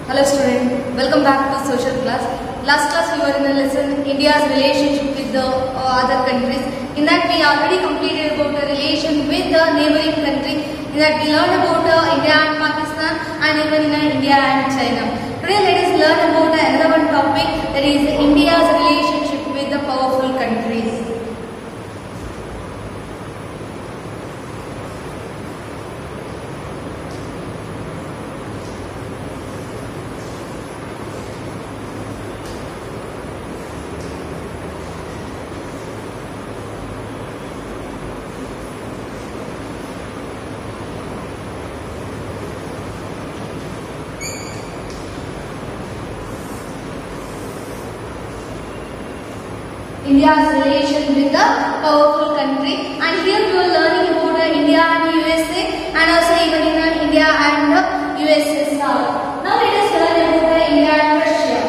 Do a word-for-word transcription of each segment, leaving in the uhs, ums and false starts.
Hello student, welcome back to social class. Last class we were in a lesson India's relationship with the uh, other countries. In that we already completed about the relation with the neighboring country. In that we learned about uh, India and Pakistan and even in uh, India and China. Today let us learn about uh, another one topic, that is India's relationship with the powerful countries. India's relation with the powerful country, and here we are learning about uh, India and U S A, and also even in uh, India and uh, U S S R. Now let us learn about uh, India and Russia.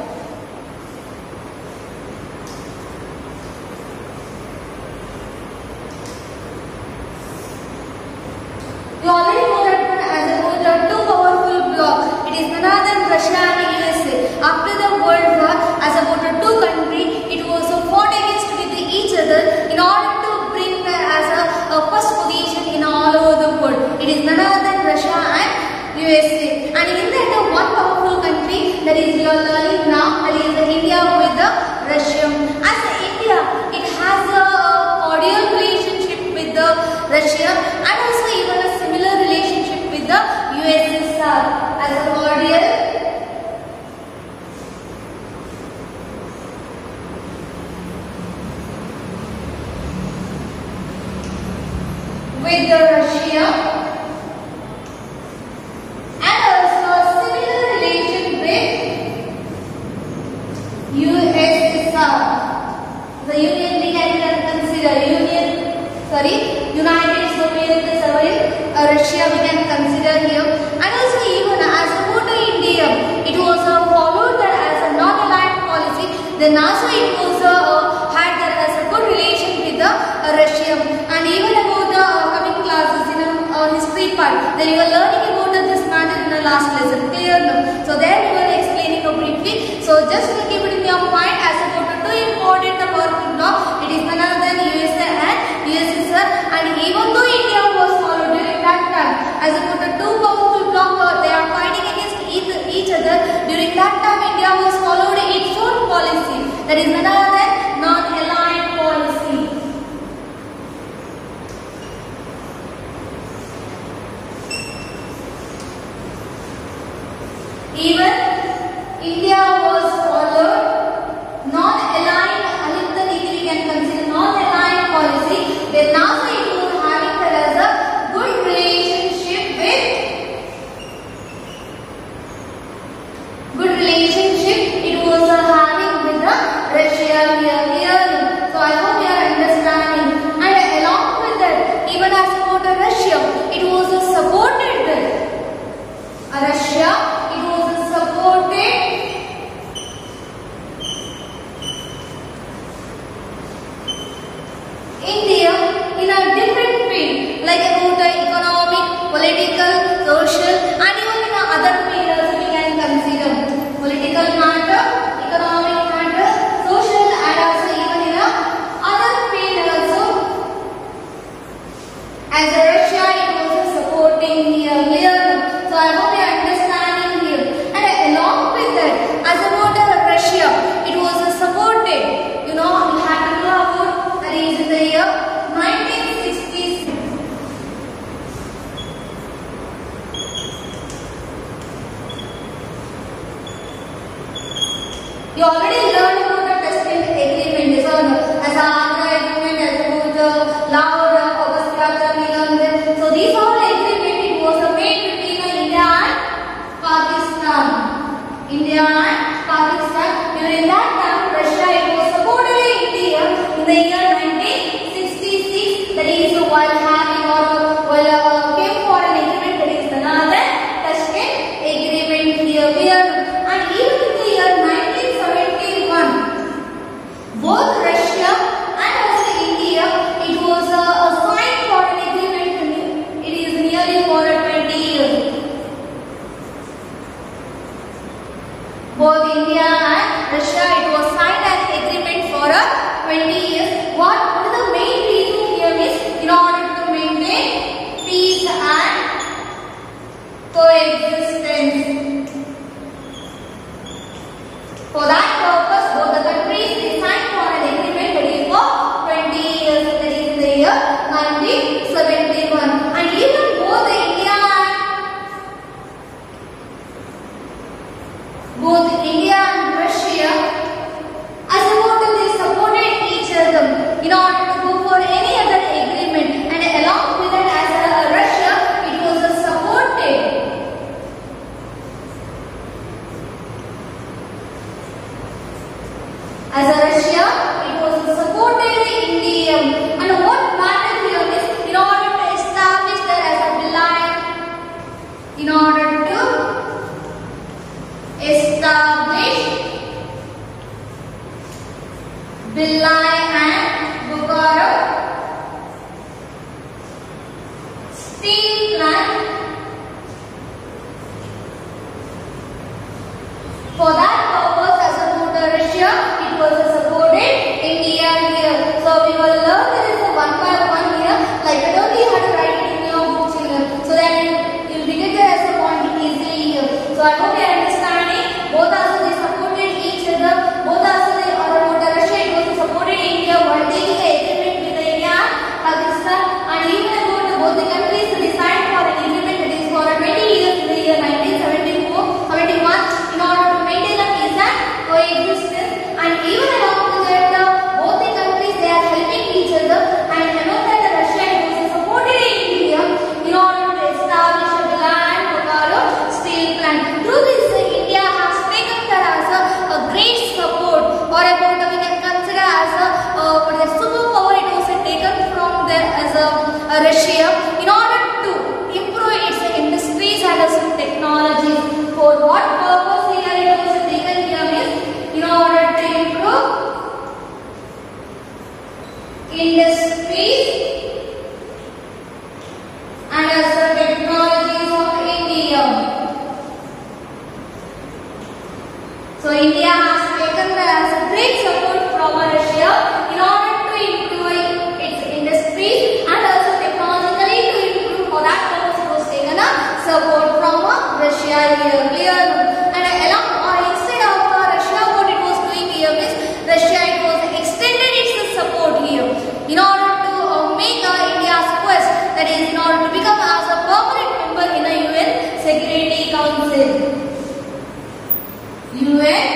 You already know that one as about the two powerful blocks. It is none other than Russia and U S A. After the World War, as about the two countries, it was uh, fought against with each other in order to bring them as a, a first position in all over the world. It is none other than Russia and U S A. And in that uh, one powerful country that is we are learning now, that is uh, India with the Russia. As uh, India, it has a cordial relationship with the Russia and also even a similar relationship with the U S S R as a cordial with the Russia and also a similar relation with U S S R. The Union we can consider Union, sorry, United Soviet uh, Russia we can consider here, and also even as about India, it was uh, followed as a non-aligned policy. Then also it was uh, had that as a good relation with the uh, Russia, and even about the uh, coming classes in a uh, history part, then you were learning about uh, this matter in the last lesson. Clear now? So there we were explaining uh, briefly. So just to keep it in your mind as about the two important uh, powerful block, it is none other than U S A and U S S R. And even though India was followed during that time as about the two powerful blocks, uh, they are fighting against each, each other. During that time, India was followed its own policy, that is none other than non-aligned policy. Even India was followed non-aligned, Alipta we can consider non-aligned policy. Then now it was having that as a good relationship with good relationship. It was uh, having with the Russia here. here. So I hope you are understanding. And along with that, even as about Russia, it was uh, supported that uh, Russia. India in a different field, like about the economic, political, social, and even in other fields we can consider political matter, economic matter, social, and also even in a other field also. As a Russia, it was supporting here, here. So I hope you are understanding here. And along with that, as about Russia, it was supported. You know, we had to know about that is in the year nineteen sixty-six. You already learned about the Tashkent Agreement, so as Agra Agreement, as about the Lahore, August, we learned that. So these all agreement it was made between India and Pakistan. India and Pakistan. During that time, Russia it was supported India in the year nineteen sixty-six. That is while having or while uh, came for an agreement, that is another Tashkent Agreement here. here. And even in the year nineteen seventy-one, both Russia and also India, it was uh, signed for an agreement. It is nearly for twenty years. both India and Russia, it was signed an agreement for a twenty years. What, what is the main reason here is in order to maintain peace and coexistence. For that purpose, both the countries they signed for an agreement that is for twenty years, that is in the year nineteen seventy-one. And even both India and both India and Russia, as a total, they supported each other in order to go for any other agreement. And along with that, as a Russia, it was a supported. As a Russia, it was a supported India. And what mattered here is in order to establish that as a line, in order to establish Bhilai and Bokaro steel plant. For that purpose, as a motor Russia, it was a supported India here. So we will learn this one by one here. Like I don't you have to write it in your book, children, so that you will get there as a point easily here. So I hope you are understanding. Both also they supported each other. Both also they or motor Russia, it was supported India while taking an agreement with India and Pakistan. And even about the, both the countries they signed for an agreement that is for twenty years in the year nineteen seventy-four seventy-one in order to maintain a peace and coexistence. And even along with that, uh, both the countries they are helping each other. And you know that the Russia it was supported India in order to establish a land Bokaro steel plant. Through this, uh, India has taken that as a, a great support, or about uh, we can consider as a uh, what is a superpower. It was uh, taken from there as a, a Russia in order to improve its industries and its technologies. For what purpose here it was taken here is in order to improve industries and as the technologies of India. So India has taken that as a great support from Russia in order to improve its industries and also technologically to improve. For that purpose it was taken a support from Russia here. Clear? And along or instead of Russia, what it was doing here is Russia it was extended its support here in order to uh, make uh, India's quest, that is in order to become as a permanent member in the U N Security Council. U N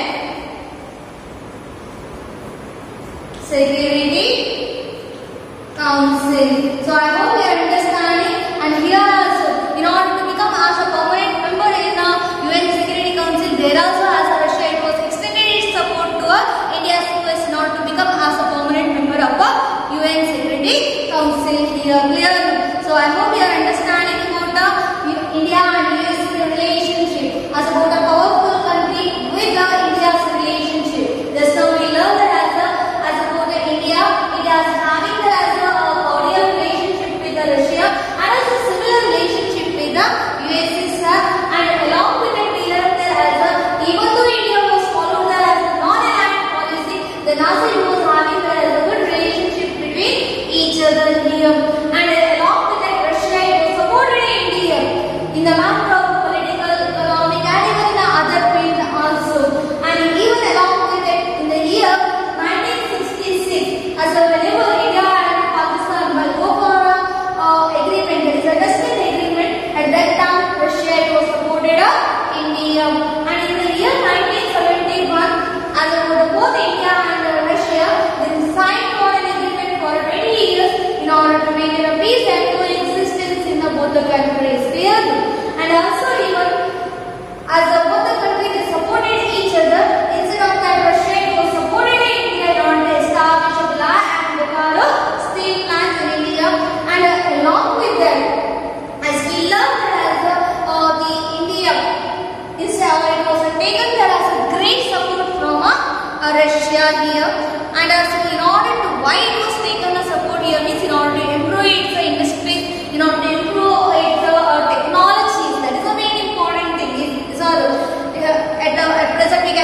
Security Council. So I hope you are understanding. And here also, in order to become as a permanent member in the U N Security Council, there also as a Russia it was extended its support to uh, India's quest in order to become as a permanent member of a U N Security Council here. Clear? So I hope you are understanding about the India and U S relationship as about a powerful country with the India's relationship. Just now we learned that as a as about the India, it is having that as a cordial relationship with the Russia and as a similar relationship with the U S S R. And along with that we learned that as a even though India was followed that as a non-aligned policy, then also it was having that as a good relationship between each other here. And along with that Russia it was supported India in the matter of political, economic and even in the other field also. And even along with that in the year nineteen sixty-six, as a whenever India and Pakistan will go for a uh, agreement, that is a distant agreement, at that time Russia it was supported uh, India. And in the year nineteen seventy-one, as a both India and uh, Russia then signed for an agreement for twenty years in order to maintain a peace and coexistence in the both the countries. Clear? And also even as the both the countries they supported each other, instead of that Russia it was supported India in order to establish a Bhilai and Bokaro steel plants in India. And uh, along with that, as we learned that as the, uh, the India instead it was taken there as a great support from uh, uh, Russia here. And also in order to why it was taken a support here means in order to improve its uh, industries, in order to improve its uh, technologies. That is the main important thing. Is, is all, uh, at, uh, at present we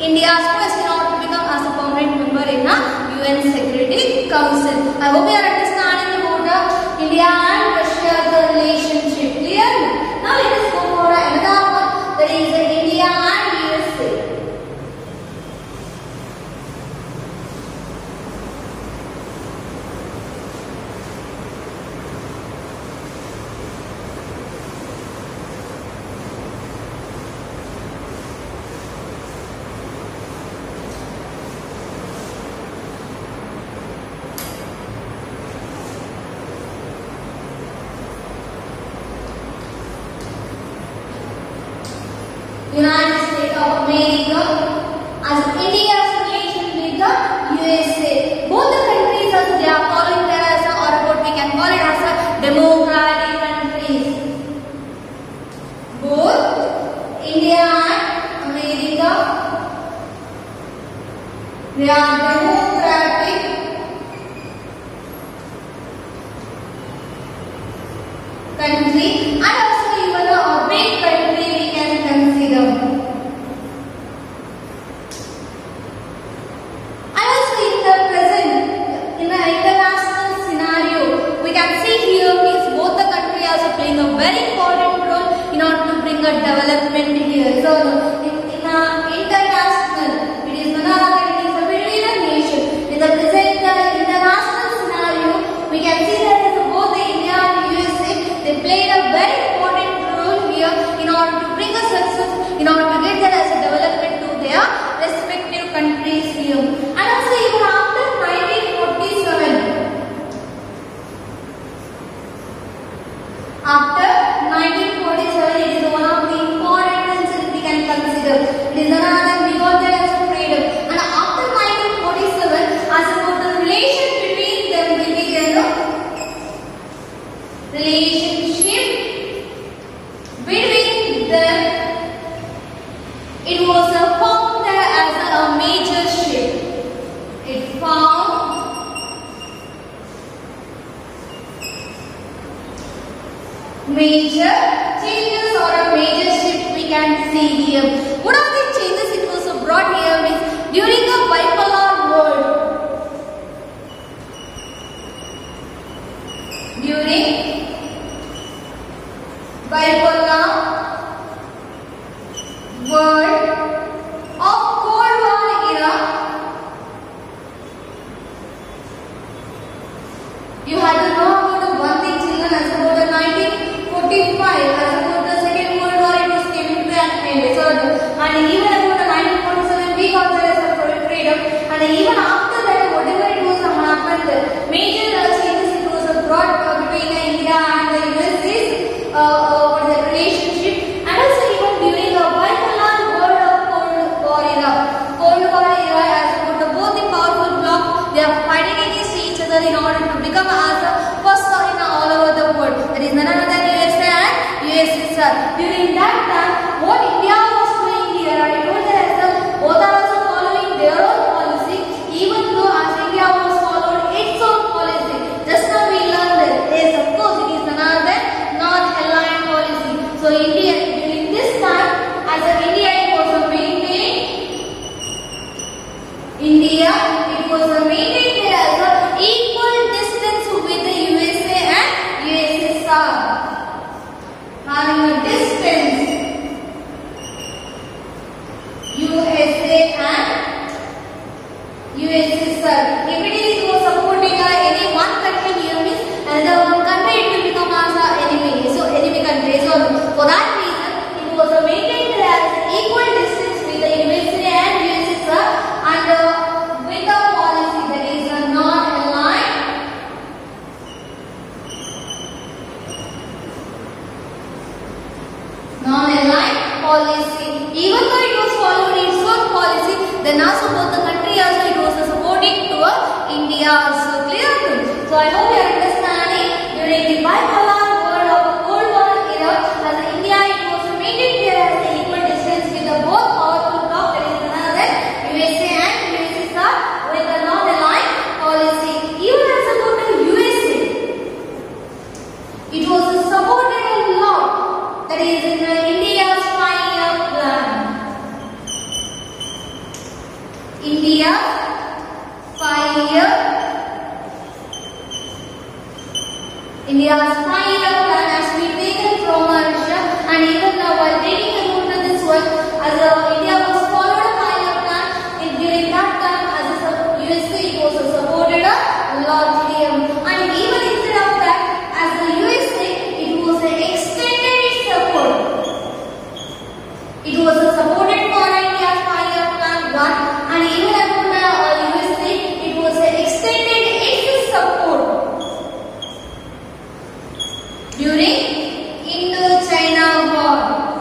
India's quest in order to become as a permanent member in the U N Security Council. I hope you are understanding about the India and Russia's relationship. Clear? Now let us go for another one, that is the India and U S A. United States of America as India's relation with the U S A. Both the countries, as they are calling there as a, or what we can call it as a democratic countries. Both India and America, they are democratic country, and also even a big country we can consider. And also in the present, in the international scenario, we can see here is both the countries also playing a very important role in order to bring a development here. So in, in a international, it is none other than it is a between a nation. In the present uh, international scenario, we can see that both the India and U S A, they played a very important role here in order to bring a success, in order to get there as a development to their respective countries here. And also even after nineteen forty-seven, after nineteen forty-seven, it is one of the important incidents we can consider. It is another we got there as a freedom. And after nineteen forty-seven, as about the relation between them will be there. Relationship between them, it was uh, formed as a, a major ship. It found major changes or a major shift we can see here. One of the changes it was uh, brought here is during a bipolar world. During bipolar world of Cold War era, you had to know about the one thing, children, as about the nineteen forty-five, as about the Second World War, it was came into an end. So, and even about the nineteen forty-seven, we got there as a freedom, and even after that, whatever it was happened, major changes it was brought between India and the U S is uh, uh, the relationship, and also even during the bipolar world of Cold War era. Cold War era, as about the both the powerful bloc, they are fighting against each other in order to become as a first power in all over the world. That is none other than U S A and U S S R. During that time, what India was doing here, I told that as a, both are also following their own policy, even though as India was followed its own policy. Just now we learned that, yes, of course, it is none other than non-aligned policy. So India, during this time, as a India, it was a maintained. India, it was a maintained as a equal distance with the U S A and U S S R. Having a distance, U S A and U S S R. If it is it was supporting uh, any one country here means another one country it will become as a enemy. So enemy country. So for that reason it was uh, maintained as equal distance with the U S A and U S S R, and uh, with the policy that is uh, non-aligned non-aligned policy. Even though it was followed its own policy, then also both the country also it was supporting to uh, India also. Clear? So I hope you are understanding. During the bipolar world of Cold War era, as India it was maintained there as an equal distance with the both powerful bloc, that is another U S A and U S S R, with a non-aligned policy. Even as about the U S A, it was supported a lot. That is in uh, India's five-year plan. India five-year India's five-year plan has been taken from Russia, and even now while reading about this one, as uh, India was followed a five-year plan, and during that time as a U S A it was supported a largely, and even instead of that, as the U S A it was extended its support. It was supported for India's five-year plan one, and even about the uh, U S A it was extended its support during Indo-China War.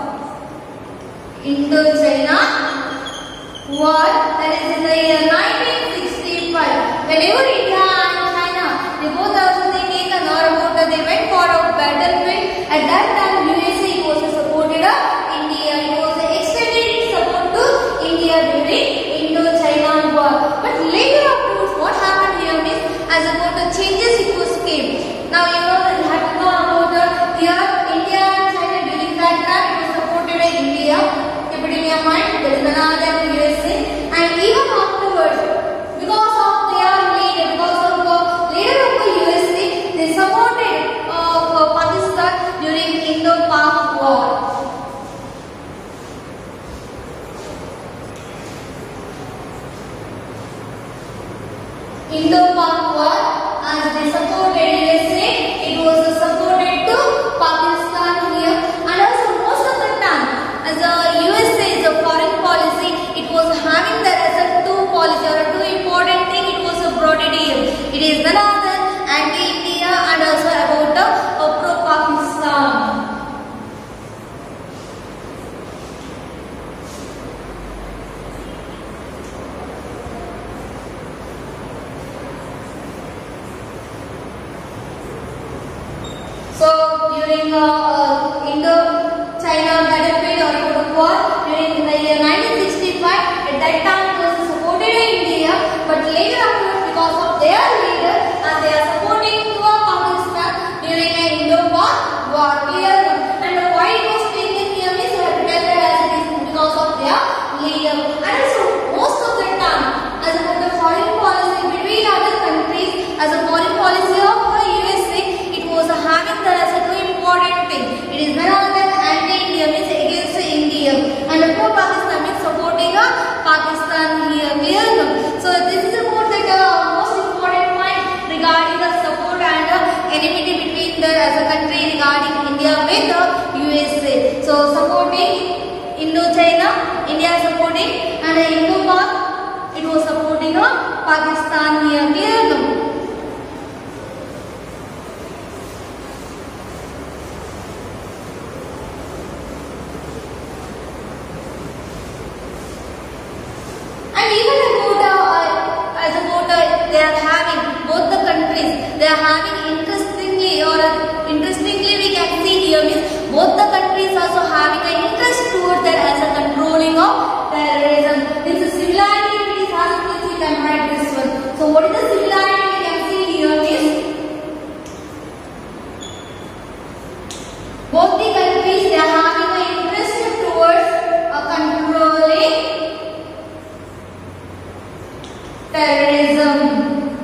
Indo-China War, that is in the year nineteen sixty-five. Whenever India and China, they both also they take an or about that they went for a battlefield. At that time, U S A was supported uh, India. It was extended its support to India during Indo-China War. But later afterwards, what happened here is, as about the changes it was came. Now you know that you have to know about the here India and China during that time it was supported by India. Keep it in your mind. There is another U S A, and even afterwards, because of their leader, because of the leader of the U S A, they supported uh, Pakistan during Indo-Pak War. Indo-Pak War, as they supported U S A, it was supported to Pakistan here, and also most of the time, as the U S A is a foreign policy, it was having that as a two policy or a two important thing. It was brought it here. It is none other than anti-India and also about the uh, pro-Pakistan. So during uh, uh, Indo-China battlefield or about the war during the year nineteen sixty-five, at that time it was supported by India, but later afterwards because of their leader and they are supporting to Pakistan during the Indo-Pak war here. And why it was taken here means I have to tell that as it is because of their leader. And also most of the time as about the foreign policy between other countries, as a foreign policy of the U S A, it was having that as a two important thing. It is none other than anti-India means against India, and the pro-Pakistan means supporting a Pakistan here. here. So this is about the uh, most important point regarding the support and the enmity between the as a country regarding India with the U S A. So supporting Indo-China, India supporting, and the Indo-Pak, it was supporting a Pakistan here. here. They are having both the countries. They are having interestingly, or interestingly, we can see here means both the countries also having an interest towards that as a controlling of terrorism. This is similarity. It is also we can write this one. So what is the similarity we can see here is both the countries they are having an interest towards a controlling terrorism.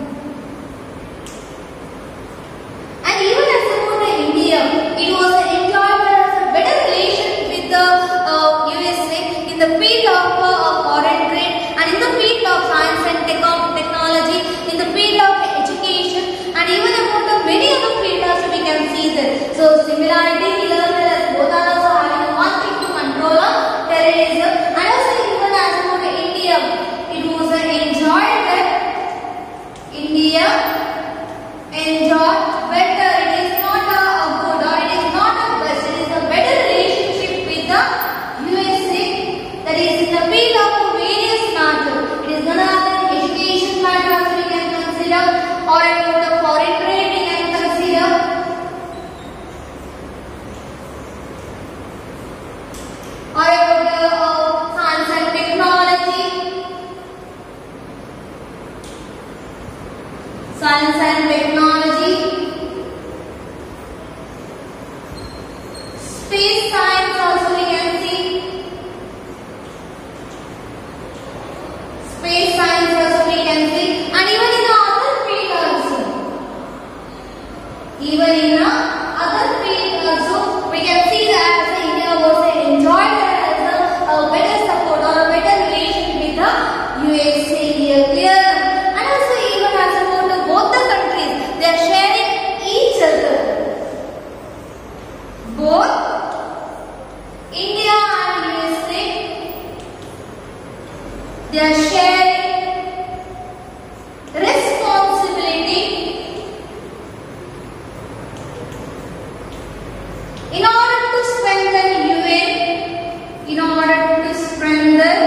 It was enjoyed as a better relation with the uh, U S A in the field of uh, foreign trade, and in the field of science and technology, in the field of education, and even about the many other fields also we can see that. So similarity we learn that both are also having one thing to control of terrorism, and also even as about India, it was uh, enjoyed that India enjoyed better. It is not a good or it is not a best. It is a better relationship with the U S A, that is in the field of various matters. It is none other than education matters we can consider, or about the foreign trade we can consider, or about the uh, science and technology, science and technology. Space science also we can see. Space can see, and even in the other field also, even in the other field also, we can see that India was enjoyed as a, a better support or a better relation with the U S A here, clear? And also even as about both the countries, they are sharing each other. Both India and U S A, they are sharing responsibility in order to strengthen U N, in order to strengthen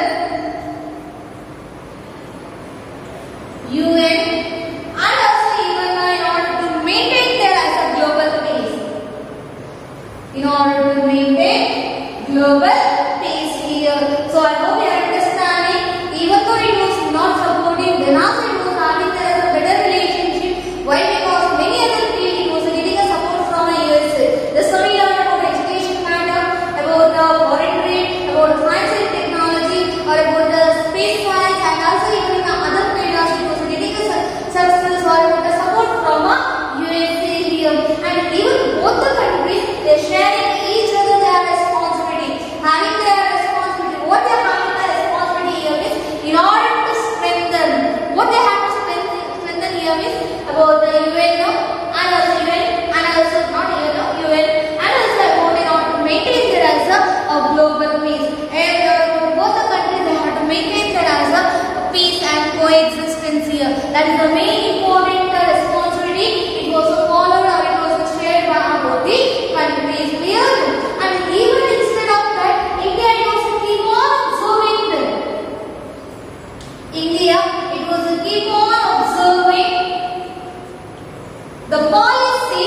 U N, and also even in order to maintain there as a global peace. In order to maintain global peace here. So I hope you are understanding. Even though it was not supporting, then also it was having there as a better relationship. Why? Because many other fields it was getting a support from the U S A. The study learned about education matter, about the foreign trade, about science and technology, or about the space science, and also even in the other field also it was getting a success or about the support from a U S A here. And even both the countries, they are sharing each other their responsibility, having their responsibility. What they are having their responsibility here is in order to strengthen. What they have to strengthen, strengthen here is about the U N no? and also U N and also not U N no? U N and also about in order to maintain there as a, a global peace. And uh, both the countries they have to maintain there as a peace and coexistence here. That is the main important uh, responsibility. It was followed or it was shared by both the countries here. And even instead of that, India it was to keep on observing them. India it was to keep on observing the policy.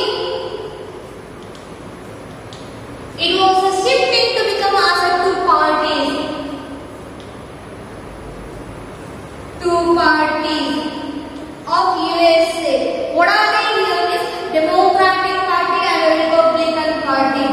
It was a shifting to become as a two parties. Two parties of U S A. What are they here is Democratic Party and Republican Party.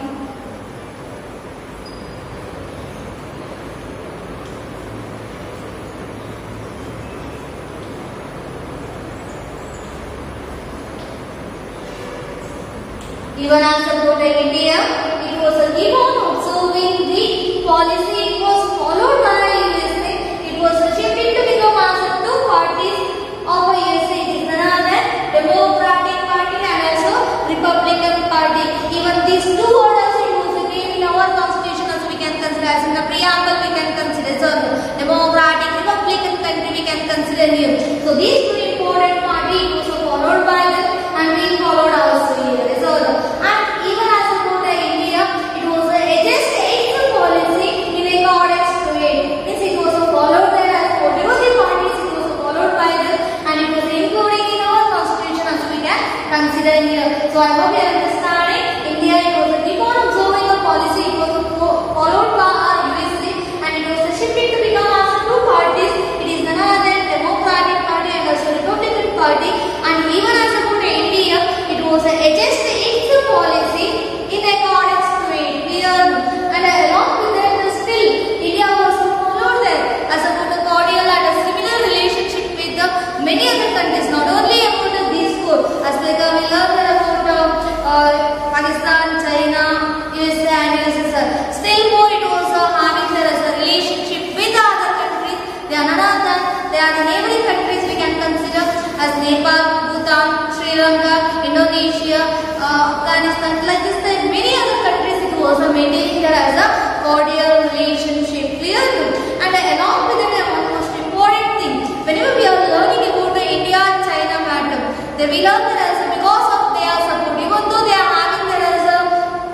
Even as about India, it was a keep on observing the policy. It was followed by U S A. It was a shifting to become as a two parties of U S A. It is none other than Democratic Party and also Republican Party. Even these two orders it was again in our constitution as we can consider as in the preamble we can consider. So Democratic, Republican country we can consider here. So these two important party it was followed by them and we followed also here. So and even as about India, it was a just its policy in accordance to it. Means it was followed there as whatever the parties it was followed by them and it was including in our constitution as we can consider here. So I hope you are understanding. India it was a keep on observing the policy. It was followed by our U S A and it was a shifting to become as two parties. It is none other than Democratic Party and also Republican Party. And even as about India, it was a just its policy in accordance to it. Clear? And along with that, still India was followed there as about a cordial and a similar relationship with the many other countries. Not only about uh, these four, as like uh, we learned about uh, uh, Pakistan, China, U S A, and U S S R. Still more, it was uh, having there as a relationship with the other countries. They are none other than they are the neighboring countries we can consider as Nepal, Bhutan, Sri Lanka, Indonesia, uh, Afghanistan. Like this, there are many other countries. It was uh, maintaining there as a cordial relationship. Clear? And uh, along with it, uh, one most important thing. Whenever we are learning about the India-China matter, then we learn that as because of their support, even though they are having there as a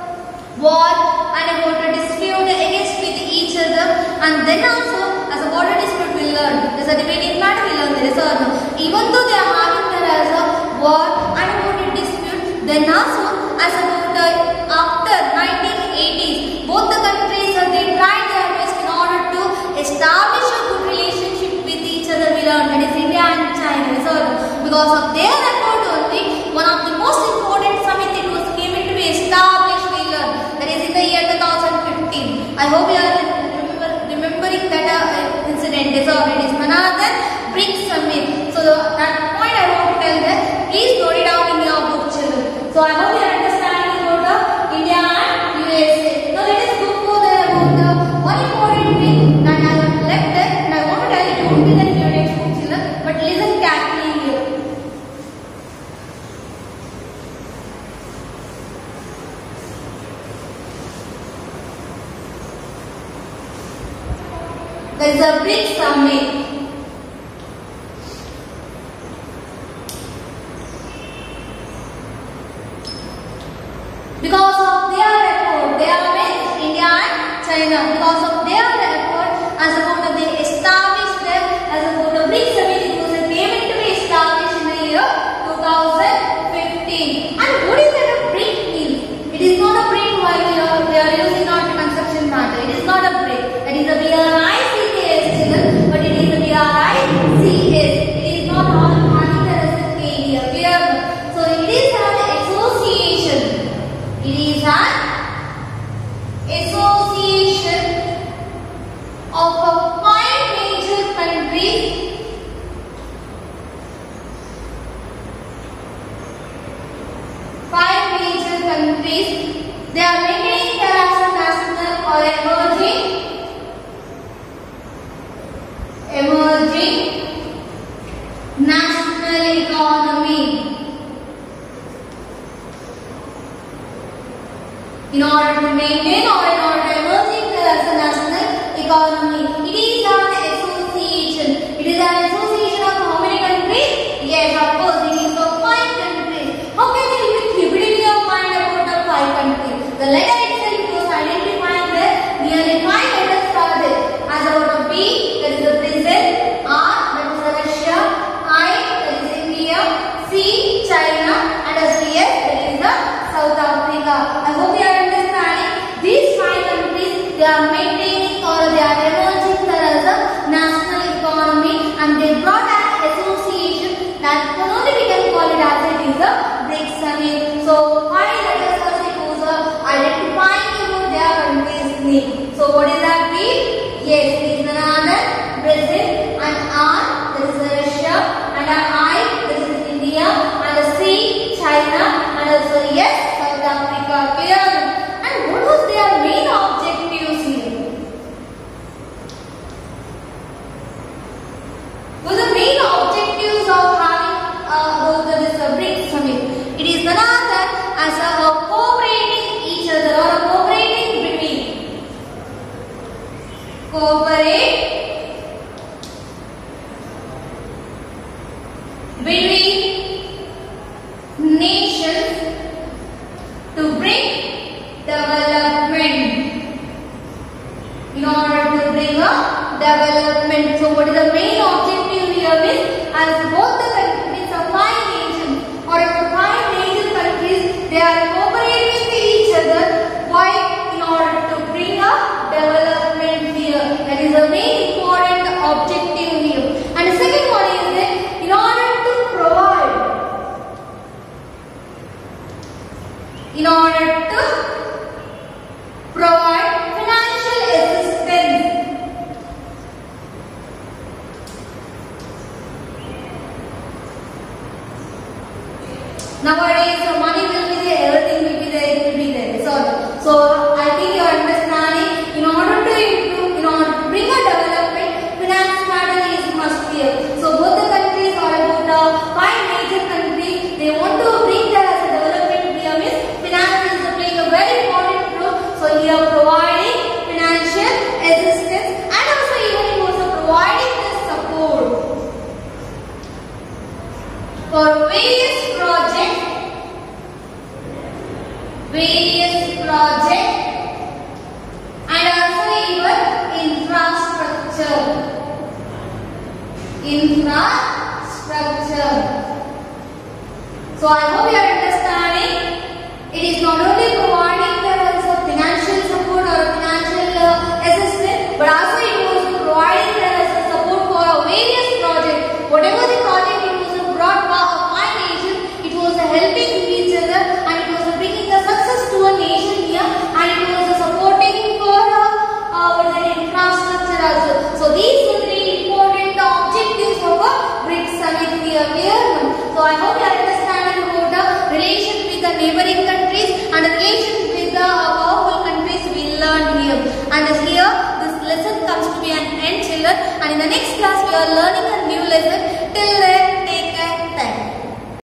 war and about a dispute against with each other, and then also as a border dispute we learn. There's a debating matter we learn there is a even though they are having there as a war and about a dispute, then also as about uh, after nineteen eighties, both the countries uh, they tried their best in order to establish a good relationship with each other. We learned that is India and China. So because of their effort only, one of the most important summit it was came into be established. We learned that is in the year two thousand fifteen. I hope you are remember, remembering that uh, incident. Is already is none other than BRICS summit. won't be there in your textbook, children, but listen carefully here. There is a BRICS summit. Because of their effort, they are with India and China. Because of their effort, as a part of they established them as a part of BRICS summit, it was came into be established in the year two thousand fifteen. And what is that a brick mean? It is not a brick while we are, we are using not the construction matter. It is not a brick. It is a B R I C K S, but it is a B R I C S. It is not all having the result here. Clear? So it is an association. It is an association of a five major countries five major countries. They are maintaining their as a national or emerging emerging national economy. In order to maintain or in order to emerging as a national economy. It is an association. It is an association of how many countries? Yes, of course, it is of five countries. How can you be keeping your mind about the five countries? The letter itself was identifying that nearly five letters are there. As about a B, that is the Brazil, R, that is the Russia, I, that is India, C, China, and as S, that is the South Africa. I hope you are understanding. These five countries, they are maintaining or they are emerging as a national economy, and they brought an association that only we can call it as it is a BRICS summit. So five letters as it was identifying about their countries' name. So what is that B? Yes, it is another Brazil, and R, that is Russia, and I, that is India, and a C, China, and also yes, South Africa. Clear? And what was their main objectives here? What was the main objectives of having uh, this uh, BRICS summit? It is none other as a uh, cooperating each other or a cooperating between cooperate between nations to bring development. In order to bring a development. So what is the main objective here is, as both the countries are five nations or if the five major countries, they are cooperating with each other. Why? In order to bring a development here. That is the main important objective here. And the second one is that in order to provide in order to provide financial assistance. Nowadays, so money will be there, everything will be there, it will be there. So, so I think you are understanding. In order to improve, in order to bring a development, finance matter is must be here. So both the countries are about the five major countries. They want to bring that as a development here. Means finance is playing a very important role. So here providing financial assistance and also even it also providing the support for various projects, various projects, and also even infrastructure, infrastructure. So I hope you are understanding. It is not only providing the financial support or financial uh, assistance, but also it was providing the support for various projects. Whatever the project it was brought by my nation, it was helping each other and it was bringing the success to a nation here, and it was supporting for uh, uh, the infrastructure also. So these are the important objectives of a BRICS summit here. Clear? So I hope you are understanding about the relation with the neighboring countries and the relation with the powerful countries we learned here. And here this lesson comes to be an end, children, and in the next class we are learning a new lesson. Till then